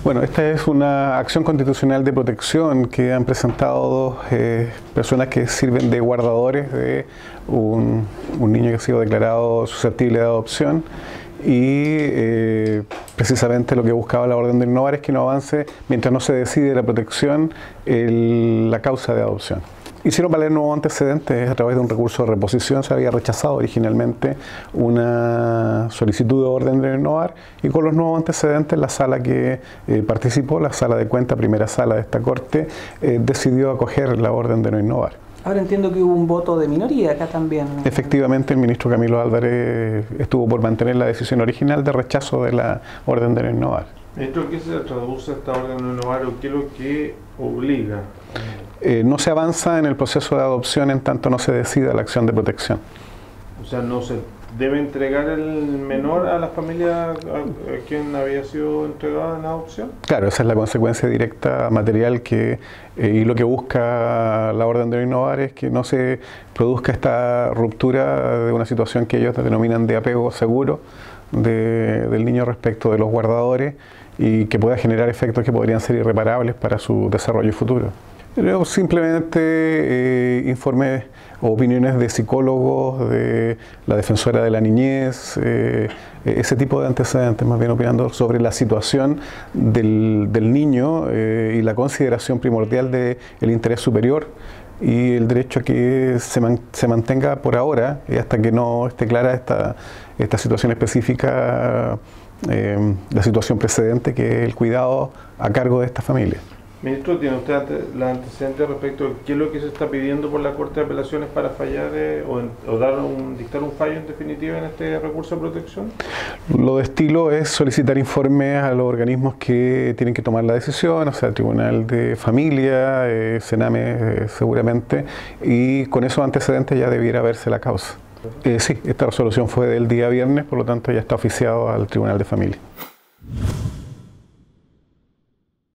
Bueno, esta es una acción constitucional de protección que han presentado dos personas que sirven de guardadores de un niño que ha sido declarado susceptible de adopción y precisamente lo que buscaba la orden de innovar es que no avance mientras no se decide la protección la causa de adopción. Hicieron valer nuevos antecedentes a través de un recurso de reposición. Se había rechazado originalmente una solicitud de orden de innovar y con los nuevos antecedentes la sala que participó, la sala de cuenta, primera sala de esta corte, decidió acoger la orden de no innovar. Ahora entiendo que hubo un voto de minoría acá también. Efectivamente, el ministro Camilo Álvarez estuvo por mantener la decisión original de rechazo de la orden de no innovar. ¿Esto qué se traduce esta orden de no innovar o qué es lo que obliga? No se avanza en el proceso de adopción en tanto no se decida la acción de protección. O sea, no se debe entregar el menor a la familia a quien había sido entregada en adopción. Claro, esa es la consecuencia directa material y lo que busca la orden de no innovar es que no se produzca esta ruptura de una situación que ellos denominan de apego seguro del niño respecto de los guardadores y que pueda generar efectos que podrían ser irreparables para su desarrollo futuro. Luego simplemente informes o opiniones de psicólogos, de la defensora de la niñez, ese tipo de antecedentes, más bien opinando sobre la situación del niño y la consideración primordial del interés superior y el derecho a que se mantenga por ahora hasta que no esté clara esta situación específica, la situación precedente que es el cuidado a cargo de esta familia. Ministro, ¿tiene usted los antecedentes respecto a qué es lo que se está pidiendo por la Corte de Apelaciones para fallar o dictar un fallo en definitiva en este recurso de protección? Lo de estilo es solicitar informes a los organismos que tienen que tomar la decisión, o sea, el Tribunal de Familia, Sename seguramente, y con esos antecedentes ya debiera verse la causa. Sí, esta resolución fue del día viernes, por lo tanto ya está oficiado al Tribunal de Familia.